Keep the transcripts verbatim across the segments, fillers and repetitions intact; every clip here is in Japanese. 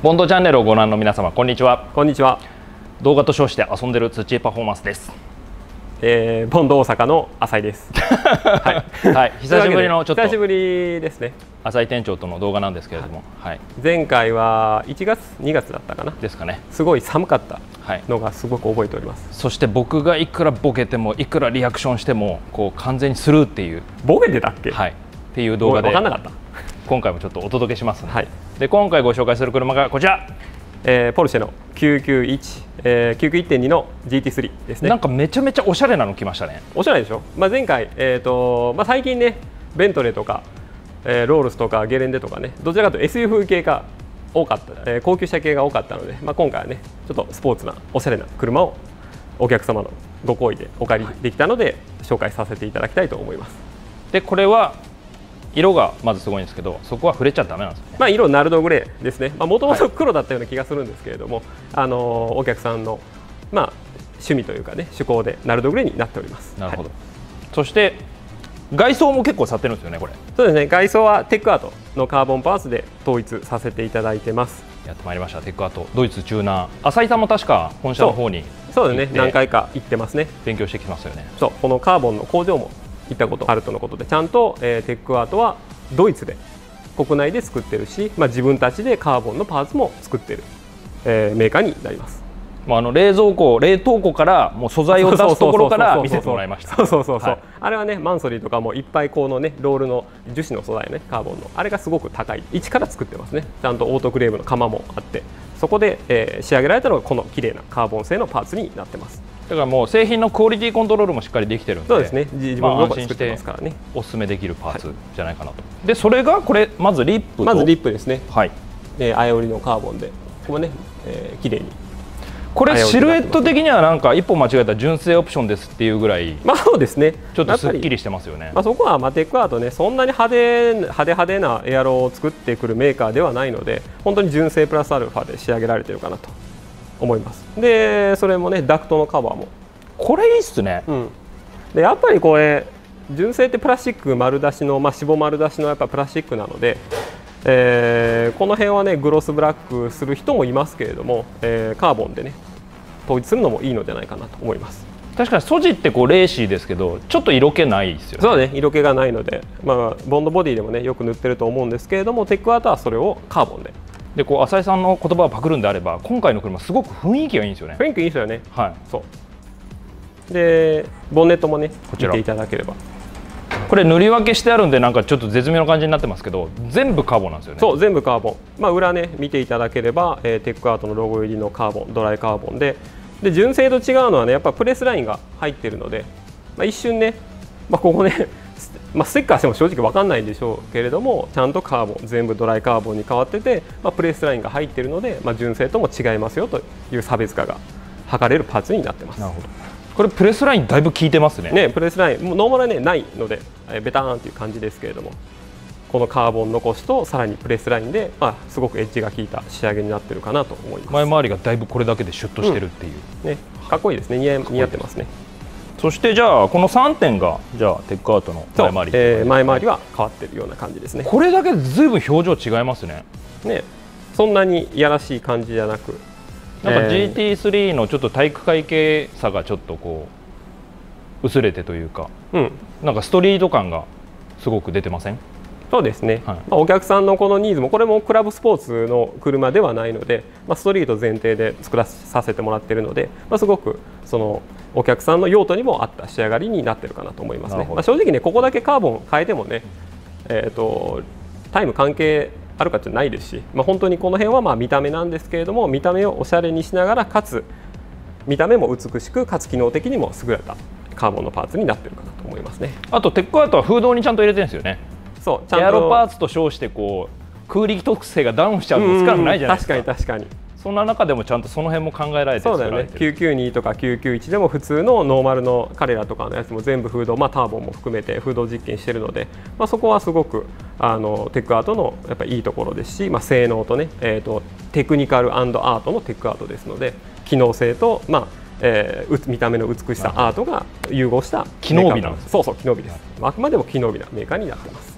ボンドチャンネルをご覧の皆様、こんにちは。 こんにちは。 動画と称して遊んでる土井パフォーマンスです。 えー、ボンド大阪の浅井です。はい、 はい、久しぶりのちょっと久しぶりですね。 浅井店長との動画なんですけれども、はい、 前回はいちがつにがつだったかなですかね。 すごい寒かったのがすごく覚えております。 はい、そして僕がいくらボケてもいくらリアクションしてもこう完全にスルーっていうボケてたっけ、 はい、っていう動画で分かんなかった。 今回もちょっとお届けしますので、 はい、 で今回ご紹介する車がこちら、 えー、ポルシェのきゅうきゅういち、えー、きゅうきゅういちてんに の ジーティースリー ですね。 なんかめちゃめちゃおしゃれなの来ましたね。 おしゃれでしょ。まあ、前回、えーとまあ、最近ねベントレーとか、えー、ロールスとかゲレンデとかね、どちらかというと エスユーブイ 系が多かった、えー、高級車系が多かったので、まあ、今回はねちょっとスポーツなおしゃれな車をお客様のご好意でお借りできたので、はい、紹介させていただきたいと思います。 でこれは色がまずすごいんですけど、そこは触れちゃダメなんですよね。 まあ色ナルドグレーですね。もともと黒だったような気がするんですけれども、はい、あのお客さんのまあ趣味というかね趣向でナルドグレーになっております。 なるほど。 はい、 そして外装も結構さってるんですよねこれ。 そうですね。外装はテックアートのカーボンパーツで統一させていただいてます。 やってまいりました。テックアートドイツチューナー、浅井さんも確か本社の方にそうですね。何回か行ってますね。 勉強してきますよね。 そう、このカーボンの工場も行ったことあるとのことで、ちゃんと、えー、テックアートはドイツで国内で作ってるし、まあ、自分たちでカーボンのパーツも作ってる、えー、メーカーになります。 もうあの冷蔵庫冷凍庫からもう素材を出すところから見せてもらいました。 そうそうそうそう、はい、あれはねマンソリーとかもいっぱいこのねロールの樹脂の素材ねカーボンのあれがすごく高い一から作ってますね。ちゃんとオートクレームの窯もあって、そこで、えー、仕上げられたのがこの綺麗なカーボン製のパーツになってます。 だからもう製品のクオリティコントロールもしっかりできてるんで、 そうですね。自分のロゴで作ってますからね。 おすすめできるパーツじゃないかなと。はい、でそれがこれまずリップとまずリップですね。 はい。 えー、アイオリのカーボンでここもね、えー、綺麗に。 これシルエット的にはなんか一歩間違えたら純正オプションですっていうぐらい、 まあそうですね。 ちょっとすっきりしてますよね。 まあそこはマテックアートね、そんなに派手派手派手なエアロを作ってくるメーカーではないので、本当に純正プラスアルファで仕上げられてるかなと思います。でそれもねダクトのカバーもこれいいっすね。 うん、でやっぱりこれ純正ってプラスチック丸出しの、まあ、脂肪丸出しのやっぱプラスチックなので、えー、この辺はねグロスブラックする人もいますけれども、えー、カーボンでね統一するのもいいのではないかなと思います。 確かに素地ってこうレーシーですけどちょっと色気ないですよね。 そうね、色気がないので、まあ、ボンドボディでもねよく塗ってると思うんですけれども、テックアートはそれをカーボンで。 でこう浅井さんの言葉をパクるんであれば、今回の車すごく雰囲気がいいんですよね。 雰囲気いいですよね。 はい。 そうでボンネットもね見ていただければ、 これ塗り分けしてあるんでなんかちょっと絶妙な感じになってますけど、全部カーボンなんですよね。 そう全部カーボン。まあ裏ね見ていただければ、えー、テックアートのロゴ入りのカーボンドライカーボンで。で純正と違うのはねやっぱプレスラインが入っているので、まあ、一瞬ね、まあ、ここねまあステッカーしても正直分かんないんでしょうけれども、ちゃんとカーボン全部ドライカーボンに変わってて、まあ、プレスラインが入っているので、まあ、純正とも違いますよという差別化が図れるパーツになってます。 なるほど。これプレスラインだいぶ効いてますね。 ねプレスラインもうノーマルはねないので、えー、ベターンという感じですけれども、このカーボン残しとさらにプレスラインで、まあ、すごくエッジが効いた仕上げになってるかなと思います。 前回りがだいぶこれだけでシュッとしてるっていう、 うん、ね、かっこいいですね。似合似合ってますね。 そしてじゃあこのさんてんがじゃあテックアートの前回り、 えー、前回りは変わってるような感じですね。 これだけでずいぶん表情違いますね。 ね、そんなにいやらしい感じじゃなく、 なんか ジーティースリー のちょっと体育会系さがちょっとこう薄れてというか、うん、なんかストリート感がすごく出てません？ そうですね、はい、まあお客さんのこのニーズもこれもクラブスポーツの車ではないので、まあ、ストリート前提で作らさせてもらっているので、まあ、すごくそのお客さんの用途にも合った仕上がりになっているかなと思いますね。まあ正直ねここだけカーボン変えてもね、えーとタイム関係あるかってないですし、まあ、本当にこの辺はまあ見た目なんですけれども、見た目をおしゃれにしながらかつ見た目も美しくかつ機能的にも優れたカーボンのパーツになっているかなと思いますね。 あとテックアートはフードにちゃんと入れてるんですよね。 そうちゃんとエアロパーツと称してこう空力特性がダウンしちゃうの少なくないじゃないですか。 確かに確かに。 そんな中でもちゃんとその辺も考えられてそうだよね。きゅうきゅうにとかきゅうきゅういちでも普通のノーマルの彼らとかのやつも全部フード、まあ、ターボも含めてフード実験しているので、まあ、そこはすごくあのテックアートのやっぱりいいところですし、まあ、性能とね、えーとテクニカル&アートのテックアートですので、機能性と、まあえー、見た目の美しさアートが融合した機能美なんです。 そうそう機能美です。あくまでも機能美なメーカーになってます。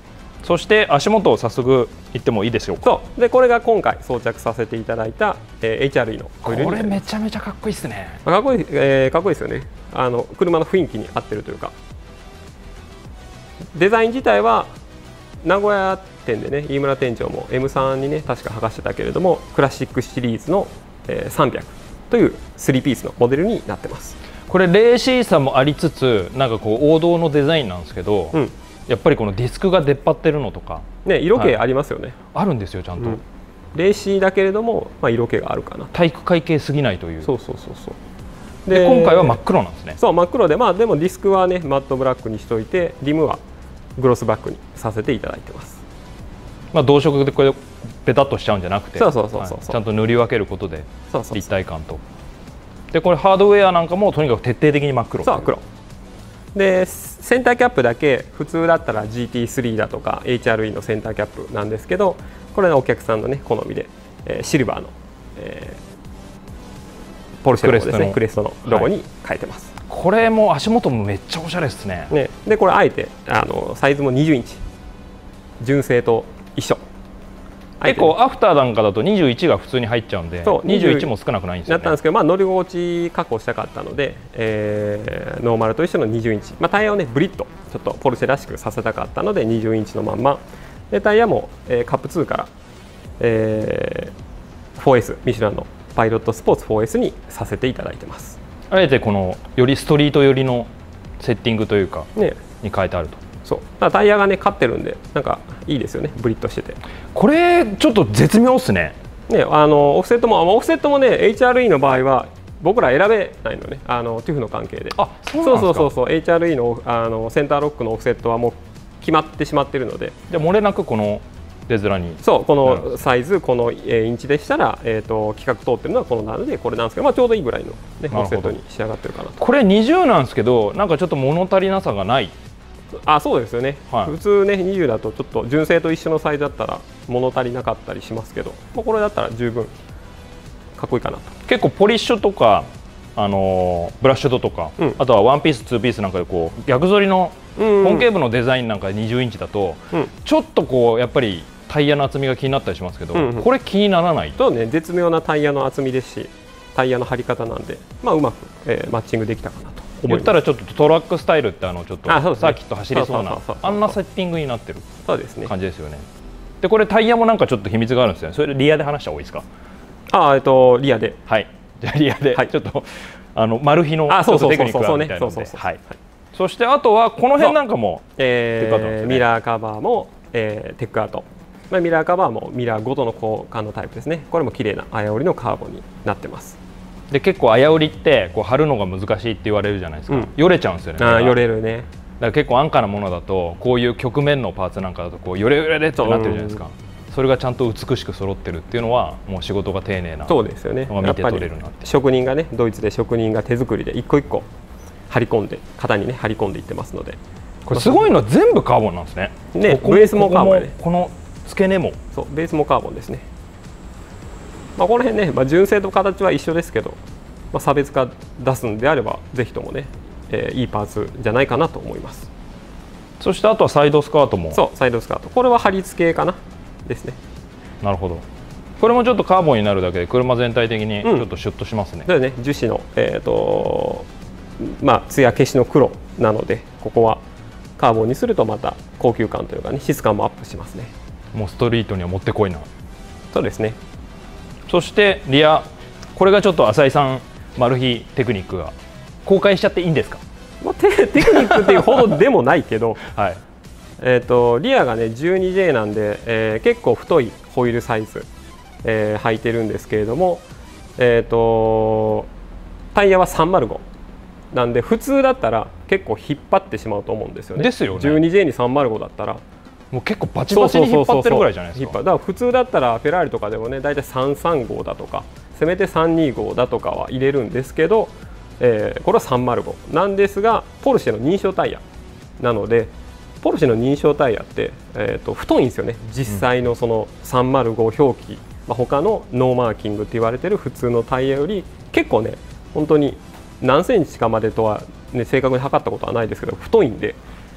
そして足元を早速いってもいいでしょうか。 そうでこれが今回装着させていただいた、えー、エイチアールイー のホイールにこなります。 れめちゃめちゃかっこいいですね。 かっこいい、えー、かっこいいですよね。あの車の雰囲気に合ってるというか、デザイン自体は名古屋店でね、飯村店長も エムスリー にね確か履かしてたけれども、クラシックシリーズの、えー、さんびゃくというスリーピースのモデルになってます。 これレーシーさもありつつ、なんかこう王道のデザインなんですけど、うん、やっぱりこのディスクが出っ張ってるのとか、 ね、色気ありますよね、 はい、あるんですよちゃんと、うん、 レーシーだけれども、まあ、色気があるかな。 体育会系すぎないという。 そうそうそうそう。 で今回は真っ黒なんですね。 そう真っ黒で、まあでもディスクはねマットブラックにしといて、リムはグロスバックにさせていただいてます。 まあ同色でこれベタっとしちゃうんじゃなくて、 そうそうそうそう、 はい、ちゃんと塗り分けることで立体感と。でこれハードウェアなんかもとにかく徹底的に真っ黒。 そう黒で、センターキャップだけ普通だったら ジーティースリー だとか エイチアールイー のセンターキャップなんですけど、これはお客さんのね好みで、えー、シルバーの、えー、ポルシェのですねクレストのロゴに変えてます、 はい、これも足元もめっちゃおしゃれですね。 ねでこれあえてあのサイズもにじゅうインチ、純正と一緒。 結構アフターなんかだとにじゅういちが普通に入っちゃうんで、にじゅういちも少なくないんですよね。 だったんですけど、まあ、乗り心地確保したかったので、えー、ノーマルと一緒のにじゅうインチ、まあ、タイヤをねブリッとちょっとポルシェらしくさせたかったのでにじゅうインチのまんまで、タイヤも、えー、カップツーから、えー、フォーエス ミシュランのパイロットスポーツ フォーエス にさせていただいてます。 あえてこのよりストリート寄りのセッティングというか、ね、に変えてあると。 そうだタイヤがね勝ってるんで、なんかいいですよね、ブリッとしてて。 これちょっと絶妙っすね。 ね、あのオフセットもオフセットもね エイチアールイー の場合は僕ら選べないのね、あのティフの関係で。 あ、そうなんですか。 そうそうそうそう、 エイチアールイー の, あのセンターロックのオフセットはもう決まってしまってるので、 じゃ漏れなくこの出面に。 そうこのサイズ、このインチでしたら、えー、と規格通ってるのはこのなのでこれなんですけど、まあ、ちょうどいいぐらいの、ね、オフセットに仕上がってるかなと。 これにじゅうなんですけど、なんかちょっと物足りなさがない。 あ、そうですよね、はい、普通ねにじゅうだとちょっと純正と一緒のサイズだったら物足りなかったりしますけど、まあ、これだったら十分かっこいいかなと。 結構ポリッシュとか、あのー、ブラッシュドとか、うん、あとはワンピースツーピースなんかでこう逆反りの本ケーブのデザインなんかにじゅうインチだと、うん、ちょっとこうやっぱりタイヤの厚みが気になったりしますけど、うんうん、これ気にならない。 そうね、絶妙なタイヤの厚みですし、タイヤの張り方なんで、まあ、うまく、えー、マッチングできたかなと。 言ったらちょっとトラックスタイルってあのちょっとサーキット走りそうなあんなセッティングになってる感じですよね。でこれタイヤもなんかちょっと秘密があるんですよね。それでリアで話した方がいいですか。 あ、えっとリアで、 はい、じゃあリアで、はい、ちょっとあのマル秘のテクニックがあるみたいなので、そしてあとはこの辺なんかも、 えー、ミラーカバーも、えー、テックアート、まあ、ミラーカバーもミラーごとの交換のタイプですね。これも綺麗な綾織りのカーボンになってます。 で結構綾織りってこう貼るのが難しいって言われるじゃないですか、うん、よれちゃうんですよね。 あ、よれるね。 だから結構安価なものだとこういう曲面のパーツなんかだとこうよれよれでってなってるじゃないですか。それがちゃんと美しく揃ってるっていうのはもう仕事が丁寧なそうですよね。 のが見て取れるなって。 職人がね、ドイツで職人が手作りで一個一個張り込んで型にね張り込んでいってますので、 これすごいのは全部カーボンなんですね。 ね、ベースもカーボンね。 この付け根もそうベースもカーボンですね。まあこの辺ね、まあ、純正と形は一緒ですけど、まあ、差別化出すんであればぜひともね、えー、いいパーツじゃないかなと思います。 そしてあとはサイドスカートも。 そうサイドスカート、これは貼り付けかなですね。 なるほど。これもちょっとカーボンになるだけで車全体的にちょっとシュッとしますね。 うん、ね、樹脂の、えーとまあ、艶消しの黒なので、ここはカーボンにするとまた高級感というかね、質感もアップしますね。 もうストリートにはもってこいな。 そうですね。 そしてリア、これがちょっと浅井さんマル秘テクニックが公開しちゃっていいんですか。 まあ、テ, テクニックっていうほどでもないけど、 はい、 えーとリアがね じゅうにジェイ なんで、えー、結構太いホイールサイズ、えー、履いてるんですけれども、えーとタイヤはさんまるごなんで普通だったら結構引っ張ってしまうと思うんですよね。 ですよね。 じゅうにジェイ にさんまるごだったらもう結構バチバチに引っ張ってるぐらいじゃないですか。 だから普通だったらフェラーリとかでもねだいたいさんさんごだとかせめてさんにごだとかは入れるんですけど、えー、これはさんまるごなんですがポルシェの認証タイヤなので、ポルシェの認証タイヤって、えー、と太いんですよね。実際のそのさんまるご表記、まあ、他のノーマーキングって言われてる普通のタイヤより結構ね本当に何センチかまでとは、ね、正確に測ったことはないですけど太いんで、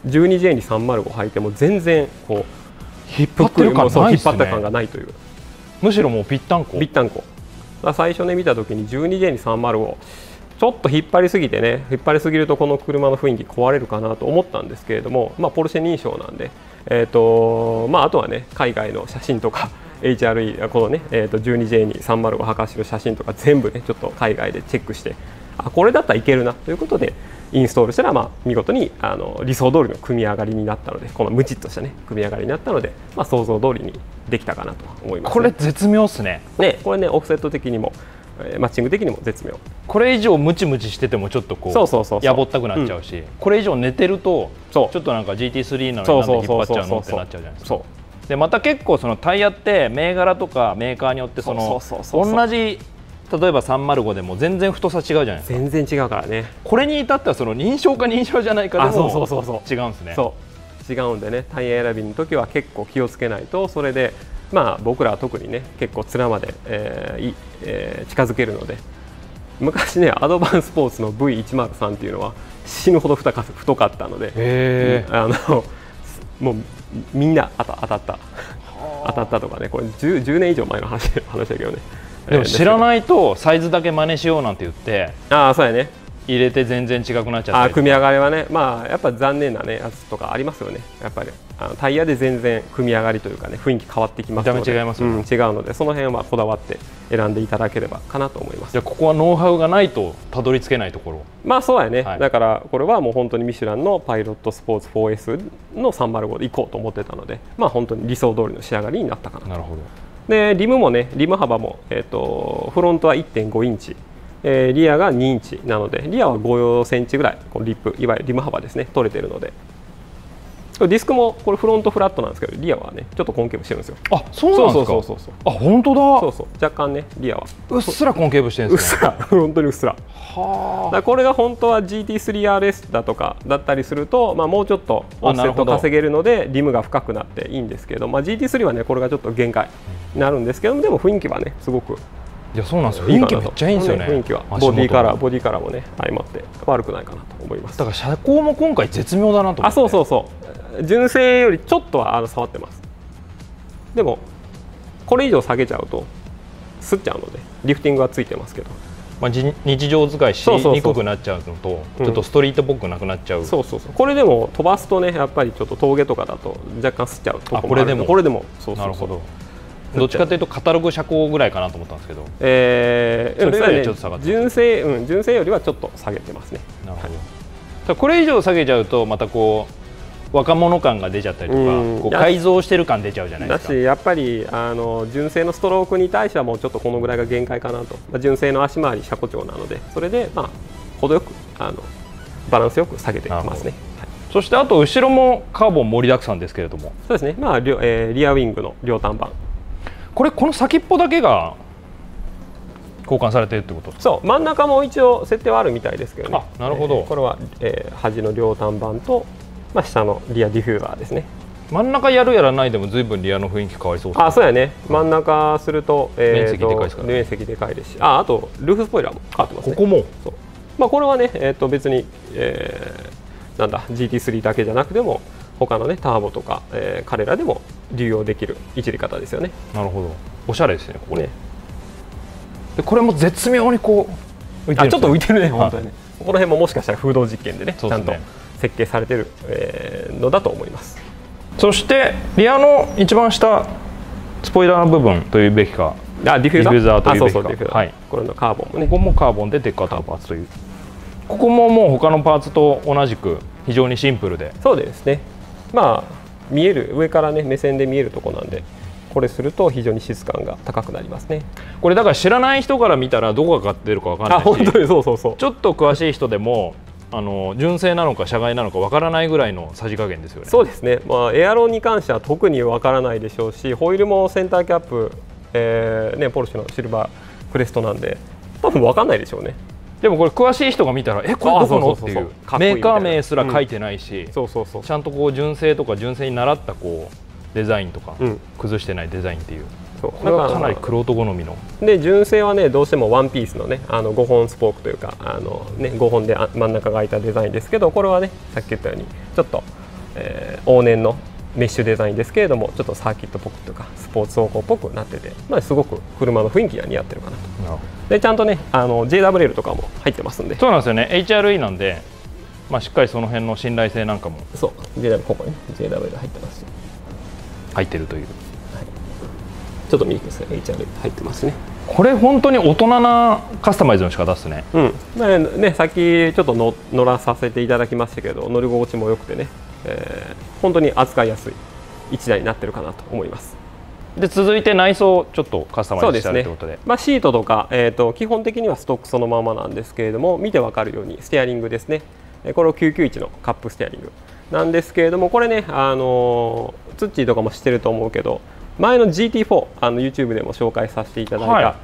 じゅうにジェー にさんまるご履いても全然こう引っ張ってる感ないっすね。 引っ張った感がないという、 むしろもうぴったんこぴったんこ。最初ね見た時に じゅうにジェー にさんまるごちょっと引っ張りすぎてね、引っ張りすぎるとこの車の雰囲気壊れるかなと思ったんですけれども、まあ、ポルシェ認証なんで、えーとまあ、あとはね海外の写真とかエイチアールイー このね、えー、と じゅうにジェー にさんまるご履かしてる写真とか全部ねちょっと海外でチェックして、あこれだったらいけるなということでインストールしたら、まあ、見事にあの理想通りの組み上がりになったので、このムチっとしたね組み上がりになったので、まあ、想像通りにできたかなと思います、ね、 これ絶妙っすね。 ね、これねオフセット的にもマッチング的にも絶妙。 これ以上ムチムチしててもちょっとこうやぼったくなっちゃうし、うん、これ以上寝てるとちょっとなんか ジーティースリー なのになんで引っ張っちゃうのってなっちゃうじゃないですか。でまた結構そのタイヤって銘柄とかメーカーによってその同じ例えばさんまるごでも全然太さ違うじゃないですか。 全然違うからね。 これに至ってはその認証か認証じゃないかでも違うんですね。 そう違うんでね、タイヤ選びの時は結構気をつけないと、それでまあ僕らは特にね結構面まで、えーえー、近づけるので、昔ねアドバンスポーツの ブイいちまるさん っていうのは死ぬほど太か太かったので、 へあのもうみんな当た当たった当たったとかね、これ 10, じゅうねん以上前の話話だけどね。 でも知らないとサイズだけ真似しようなんて言ってああそうやね入れて全然違くなっちゃったり、 あ組み上がりはね、まあやっぱ残念なねやつとかありますよね。やっぱりあのタイヤで全然組み上がりというかね雰囲気変わってきますので、 見た目違いますよね、 うん、違うのでその辺はこだわって選んでいただければかなと思います。 じゃあここはノウハウがないとたどり着けないところ。 まあそうやね、 はい、 だからこれはもう本当にミシュランのパイロットスポーツ フォーエス のさんまるごで行こうと思ってたので、まあ本当に理想通りの仕上がりになったかなと。 なるほど。 でリムもねリム幅も、えー、とフロントは いってんごインチ、えー、リアがにインチなので、リアはごセンチぐらいこのリップいわゆるリム幅ですね取れてるので、ディスクもこれフロントフラットなんですけど、リアはねちょっとコンケーブしてるんですよ。 あ、そうなんですか。 そうそうそうそう。 あ、本当だ。 そうそう、若干ねリアはうっすらコンケーブしてるんですね。 うっすら本当にうっすら。 はあ。 だこれが本当は ジーティースリーアールエス だとかだったりすると、まあ、もうちょっとオフセット稼げるのでリムが深くなっていいんですけど、まあ、ジーティースリー はねこれがちょっと限界になるんですけど、でも雰囲気はねすごくいやそうなんですよ。雰囲気めっちゃいいんですよね。 雰囲気はボディカラーボディカラーもね相まって悪くないかなと思います。 だから車高も今回絶妙だなと思って。 あ、そうそうそう。純正よりちょっとはあの触ってます。でもこれ以上下げちゃうとすっちゃうのでリフティングはついてますけど。 まあ、日常使いしにくくなっちゃうのとちょっとストリートっぽくなくなっちゃう、うん、 そうそうそう。これでも飛ばすとねやっぱりちょっと峠とかだと若干すっちゃうとこもある。あ、これでもこれでもそうそうそう。 なるほど。どっちかというとカタログ車高ぐらいかなと思ったんですけど、 えー、 それよりちょっと下がってます。 純正、うん、純正よりはちょっと下げてますね。なるほど、はい、これ以上下げちゃうとまたこう若者感が出ちゃったりとか、こう改造してる感出ちゃうじゃないですか。 だしやっぱりあの純正のストロークに対してはもうちょっとこのぐらいが限界かなと、まあ、純正の足回り車高調なので、それでまあ程よくあのバランスよく下げていきますね。はい、 そしてあと後ろもカーボン盛りだくさんですけれども、 そうですね、まあリ、えー、リアウィングの両端板、 これこの先っぽだけが交換されているってこと？ そう真ん中も一応設定はあるみたいですけどね。 あ、なるほど。 えー、これは、えー、端の両端板とまあ、下のリアディフューザーですね。 真ん中やるやらないでも随分リアの雰囲気変わりそうですね。 あ、そうやね。真ん中すると、 えー、面積でかいですから、ね、 面積でかいですし、あ、あとルーフスポイラーも変わってますね。 ここもそう、まあ、これはね、えー、と別に、えー、なんだ ジーティースリー だけじゃなくても他のねターボとか、えー、彼らでも流用できるいじり方ですよね。 なるほど。おしゃれですねここね。でこれも絶妙にこう浮いてる、ね、あ、ちょっと浮いてるね本当にね。この辺ももしかしたら風洞実験でね、ちゃんと設計されている、えー、のだと思います。 そしてリアの一番下スポイラーの部分というべきか、 あ、ディフューザーというべきか、はい、 これのカーボンもね、 ここもカーボンでテッカーターパーツという、ここももう他のパーツと同じく非常にシンプルで、 そうですね、まあ見える上からね目線で見えるところなんで、これすると非常に質感が高くなりますね。 これだから知らない人から見たらどこが買ってるかわからないし、 あ、本当にそうそうそう、 ちょっと詳しい人でもあの純正なのか車外なのかわからないぐらいのさじ加減ですよね。 そうですね、まあ、エアロンに関しては特にわからないでしょうし、ホイールもセンターキャップ、えーね、ポルシェのシルバークレストなんで多分わかんないでしょうね。 でもこれ詳しい人が見たらえこれどこのっていうメーカー名すら書いてないし、ちゃんとこう純正とか純正に習ったこうデザインとか、うん、崩してないデザインっていう、そうこれはかなり玄人好みので、純正はねどうしてもワンピースのねあのごほんスポークというかあの、ね、ごほんで真ん中が開いたデザインですけど、これはねさっき言ったようにちょっとえー、往年のメッシュデザインですけれども、ちょっとサーキットっぽくとかスポーツ走行っぽくなってて、まあ、すごく車の雰囲気が似合ってるかなと。でちゃんとねあの ジェイダブリューエル とかも入ってますんで。 そうなんですよね。 エイチアールイー なんで、まあ、しっかりその辺の信頼性なんかもそう ジェイダブリューエル ここに ジェイダブリューエル 入ってますし入ってるという、はい、 ちょっと見にくいですね。 エイチアールイー 入ってますね。 これ本当に大人なカスタマイズの仕方ですね。 うん、ね、ね、さっきちょっとの乗らさせていただきましたけど、乗り心地も良くてね、えー、本当に扱いやすいいちだいになってるかなと思います。 で続いて内装ちょっとカスタマイズしてあるということで、 そうですね、まあ、シートとか、えーと、基本的にはストックそのままなんですけれども、見て分かるようにステアリングですね、これをきゅうきゅういちのカップステアリングなんですけれども、これね、あのー、ツッチーとかも知ってると思うけど、前の ジーティーフォー あの YouTube でも紹介させていただいた、はい、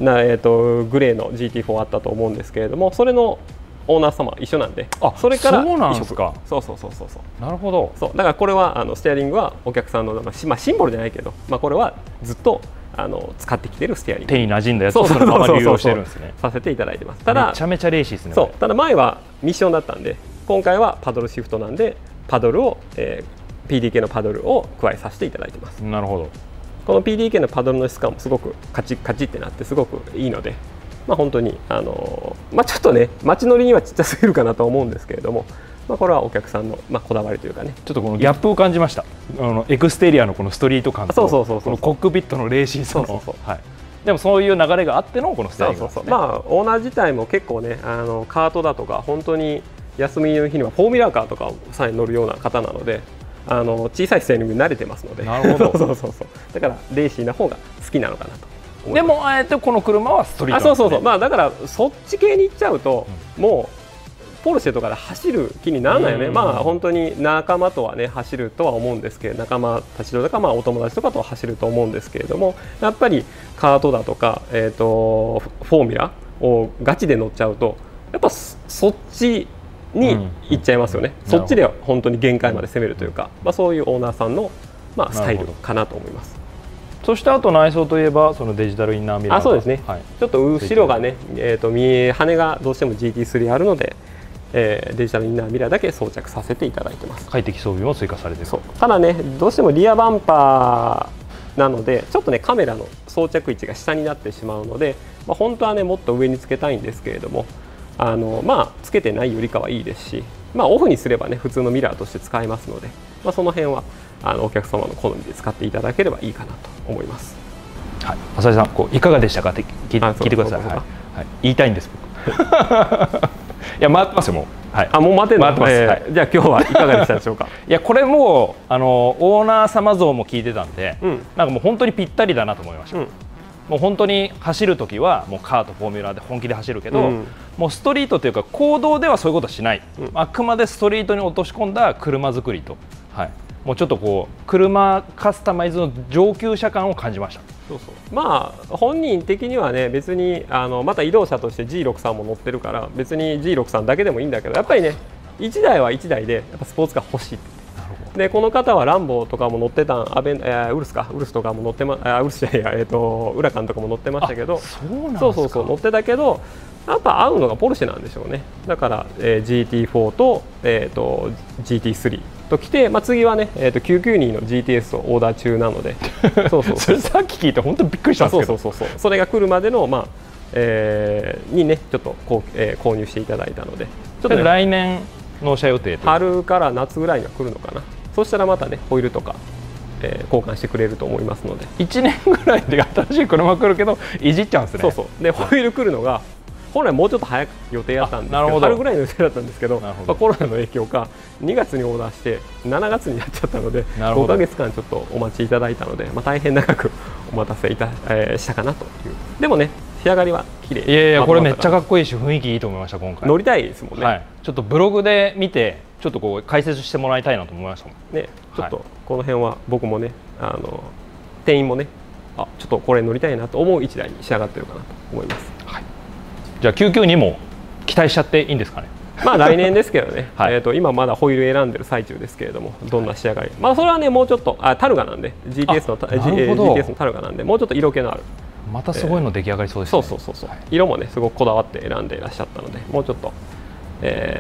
なえーと、グレーの ジーティーフォー あったと思うんですけれども、それのオーナー様一緒なんで、 あ、 それからそうなんですか。 そうそうそうそうそう。 なるほど。 そうだからこれはあのステアリングはお客さんの、まあ、シンボルじゃないけど、まあ、これはずっとあの使ってきてるステアリング、 手に馴染んだやつをそのまま利用してるんですね。 させていただいてます。ただめちゃめちゃレーシーですね。 そうただ前はミッションだったんで、今回はパドルシフトなんで、パドルを、えー、ピーディーケー のパドルを加えさせていただいてます。 なるほど。 この ピーディーケー のパドルの質感もすごくカチッカチってなってすごくいいので、まあ、本当に、あのーまあ、ちょっとね街乗りにはちっちゃすぎるかなと思うんですけれども、まあ、これはお客さんの、まあ、こだわりというかね、 ちょっとこのギャップを感じました。あのエクステリアのこのストリート感と、このコックピットのレーシーさの、でもそういう流れがあってのこのスタイルですね。 まあオーナー自体も結構ね、あのカートだとか本当に休みの日にはフォーミュラーカーとかさえ乗るような方なので、あの小さいステアリングに慣れてますので、 なるほどそうそうそう、だからレーシーな方が好きなのかなと。 でもあえてこの車はストリートなんですね。 あ、そうそうそう、まあだからそっち系に行っちゃうと、うん、もうポルシェとかで走る気にならないよね。まあ本当に仲間とはね走るとは思うんですけど、仲間たちとか、まあお友達とかとは走ると思うんですけれども、やっぱりカートだとか、えーとフォーミュラをガチで乗っちゃうと、やっぱそっちに行っちゃいますよね。うん、そっちでは本当に限界まで攻めるというか、まあそういうオーナーさんのまあスタイルかなと思います。 そしてあと内装といえばそのデジタルインナーミラー、 あ、そうですね、はい、ちょっと後ろがね、えー、と羽がどうしても ジーティースリー あるので、えー、デジタルインナーミラーだけ装着させていただいてます。 快適装備も追加されている。 そうただね、どうしてもリアバンパーなのでちょっとねカメラの装着位置が下になってしまうので、まあ、本当はねもっと上につけたいんですけれども、あのまあつけてないよりかはいいですし、まあ、オフにすればね普通のミラーとして使えますので、まあ、その辺はあのお客様の好みで使っていただければいいかなと思います。 はい、浅井さん、こういかがでしたかって聞い、聞いてください。はいはい、言いたいんです僕。いや回ってますよもう。はい、 あ、もう待ってる。 回ってます。えーはい、 じゃあ今日はいかがでしたでしょうか。 いやこれもうあのオーナー様像も聞いてたんで、うん、なんかもう本当にぴったりだなと思いました。うん、もう本当に走るときはもうカートフォーミュラーで本気で走るけど、うん、もうストリートというか公道ではそういうことはしない、うん、あくまでストリートに落とし込んだ車作りと、はい、もうちょっとこう車カスタマイズの上級者感を感じました。 そうそう、まあ本人的にはね別にあのまた移動車として ジーろくさん も乗ってるから別に ジーろくさん だけでもいいんだけど、やっぱりねいちだいはいちだいでやっぱスポーツカー欲しい。でこの方はランボーとかも乗ってたん、アベン、えー、ウルスかウルスとかも乗ってま、あウルスじゃないや、えーとウラカンとかも乗ってましたけど、そうそうそう乗ってたけど、やっぱ合うのがポルシェなんでしょうね。だから、えー、ジーティーフォー と、えー、と ジーティースリー ときて、まあ、次はね、えー、ときゅうきゅうにの ジーティーエス をオーダー中なのでそうそうそれさっき聞いて本当にびっくりしたんですけど、 そうそうそうそう、それが来るまでの、まあえー、にねちょっとこう、えー、購入していただいたので、ちょっと、ね、 来年納車予定春から夏ぐらいには来るのかな。そしたらまたねホイールとか、えー、交換してくれると思いますので、 いちねんぐらいで新しい車来るけどいじっちゃうんですね。 そうそうでホイール来るのが本来もうちょっと早く予定だったんですけど、春ぐらいの予定だったんですけど、まあ、コロナの影響かにがつにオーダーしてしちがつになっちゃったのでごかげつかんちょっとお待ちいただいたので、まあ、大変長くお待たせいた、えー、したかなという。でもね仕上がりは綺麗。 いやいやこれめっちゃかっこいいし雰囲気いいと思いました。今回乗りたいですもんね、 はい、ちょっとブログで見てちょっとこう解説してもらいたいなと思いましたもんね。ちょっとこの辺は僕もねあの店員もねあちょっとこれ乗りたいなと思う一台に仕上がってるかなと思います。 はい、じゃあきゅうきゅうにも期待しちゃっていいんですかね。 まあ来年ですけどね、はい、えーと今まだホイール選んでる最中ですけれども、どんな仕上がり、はい、まあそれはねもうちょっとあタルガなんで ジーティーエス の ジーティーエス のタルガなんでもうちょっと色気のある、 またすごいの出来上がりそうですね。 そうそうそうそう、はい、色もねすごくこだわって選んでいらっしゃったので、もうちょっと、えー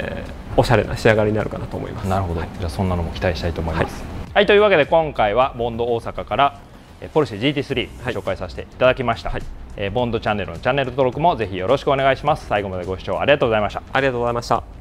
おしゃれな仕上がりになるかなと思います。 なるほど、はい、じゃあそんなのも期待したいと思います。はい、はい、というわけで今回はボンド大阪からポルシェ ジーティースリー 紹介させていただきました。はい、えー、ボンドチャンネルのチャンネル登録もぜひよろしくお願いします。最後までご視聴ありがとうございました。 ありがとうございました。